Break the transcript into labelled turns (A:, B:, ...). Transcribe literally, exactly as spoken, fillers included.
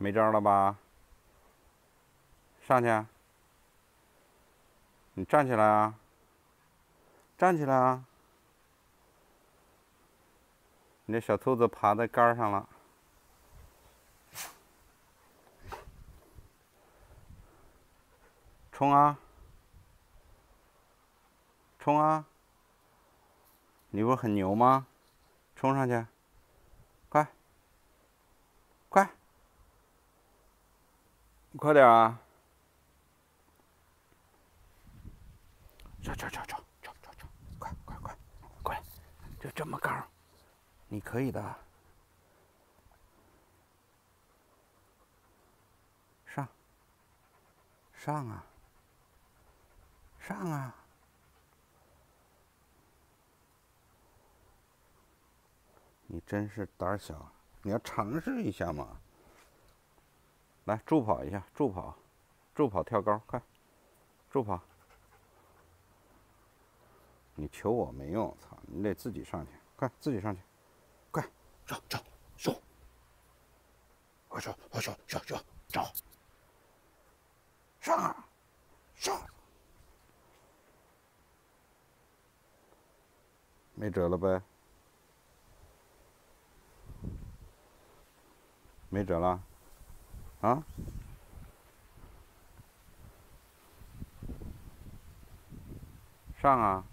A: 没招了吧？上去！你站起来啊！站起来啊！你这小兔子爬在杆上了。冲啊！冲啊！你不是很牛吗？冲上去！快！快！快点啊！走走走走走走走！快快快！过来！就这么高，你可以的。上！上啊！上啊！你真是胆小，你要尝试一下嘛！来，助跑一下，助跑，助跑跳高，快，助跑！你求我没用，操！你得自己上去，快，自己上去，快，走走走！我走我走走走走！上啊！上！没辙了呗？没辙了？啊？上啊！